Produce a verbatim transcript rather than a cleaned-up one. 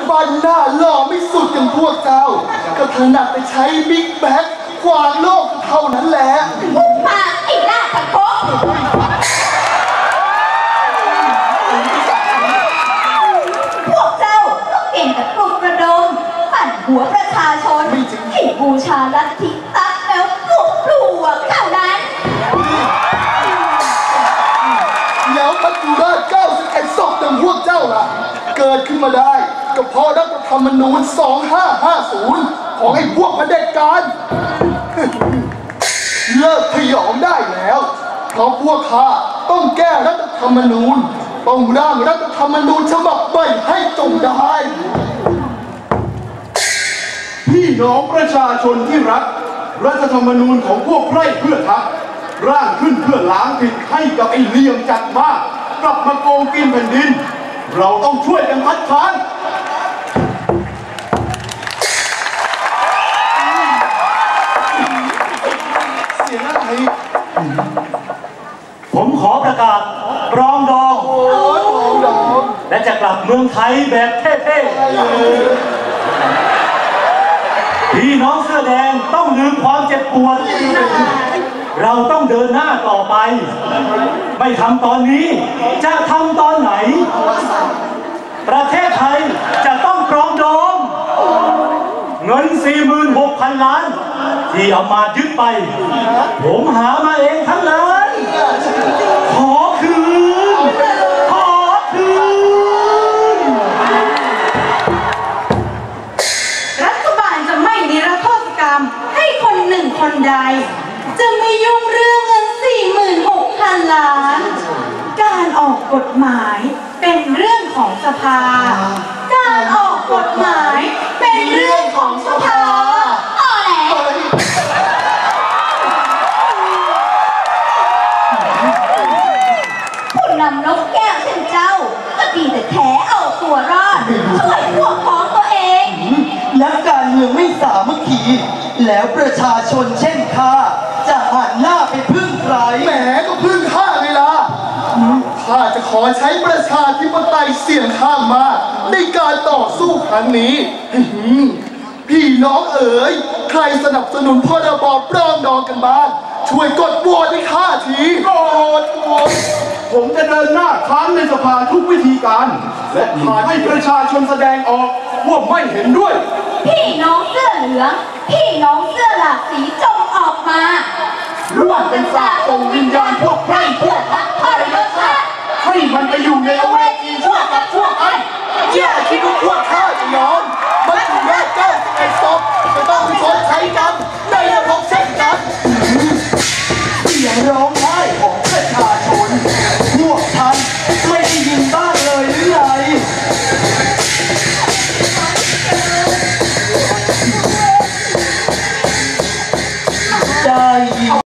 ฟันหน้าหล่อไม่สุดอย่างพวกเจ้าก็ถนัดไปใช้บิ๊กแบ็คขวางโลกเท่านั้นแหละมุกปากไอ้หน้าตะโกพวกเจ้าก็เก่งกับปลุกระดมปั่นหัวประชาชนให้บูชาลัทธิตักแล้วปลุกปลวกเท่านั้นแล้วมัจจุราชเก้าสิบเอ็ดศพอย่างพวกเจ้าล่ะเกิดขึ้นมาได้ก็เพราะรัฐธรรมนูญสองห้าห้าศูนย์ของไอ้พวกเผด็จการเลิกพยองได้แล้วเพราะพวกข้าต้องแก้รัฐธรรมนูญต้องร่างรัฐธรรมนูญฉบับใหม่ให้จงได้พี่น้องประชาชนที่รักรัฐธรรมนูญของพวกไพร่เพื่อทักร่างขึ้นเพื่อล้างผิดให้กับไอ้เลี่ยมจัดมากกลับมาโกงกินแผ่นดินเราต้องช่วยกันคัดค้านเสียงอะไรผมขอประกาศปรองดองและจะกลับเมืองไทยแบบเท่ๆพี่น้องเสื้อแดงต้องลืมความเจ็บปวดเราต้องเดินหน้าต่อไปไม่ทำตอนนี้จะทำตอนไหนประเทศไทยจะต้องปรองดองเงิน สี่หมื่นหกพัน ล้านที่เอามายึดไปผมหามาเองทั้งนั้นขอคืนขอคืนรัฐบาลจะไม่นิรโทษกรรมให้คนหนึ่งคนใดจะไม่ยุ่งเรื่องเงิน สี่หมื่นหกพัน ล้านการออกกฎหมายเป็นเรื่องของสภาการออกกฎหมายเป็นเรื่องของสภาอ๋อแหละผู้นำนกแก้วเช่นเจ้าก็ดีแต่แท้เอาตัวรอดช่วยพวกพ้องตัวเองและการเมืองไม่สามัคคีแล้วประชาชนเช่นข้าจะหันหน้าไปพึ่งใครแหมก็พึ่งข้าเลยล่ะข้าจะขอใช้ประชาธิปไตยเสี่ยงข้างมากในการต่อสู้ครั้งนี้พี่น้องเอ๋ยใครสนับสนุนพรบปรองดองกันบ้างช่วยกดโหวตให้ข้าทีกดโหวตผมจะเดินหน้าค้านในสภาทุกวิธีการและพาให้ประชาชนแสดงออกว่าไม่เห็นด้วยพี่น้องเสื้อเหลืองพี่น้องเสื้อหลากสีจงออกมาร่วมเป็นสาองค์วิญญาณพวกไพร่พวกทักทรยศให้มันไปอยู่ในอเวจีชั่วกับชั่วไปอย่าคิดว่าพวกข้าจะยอม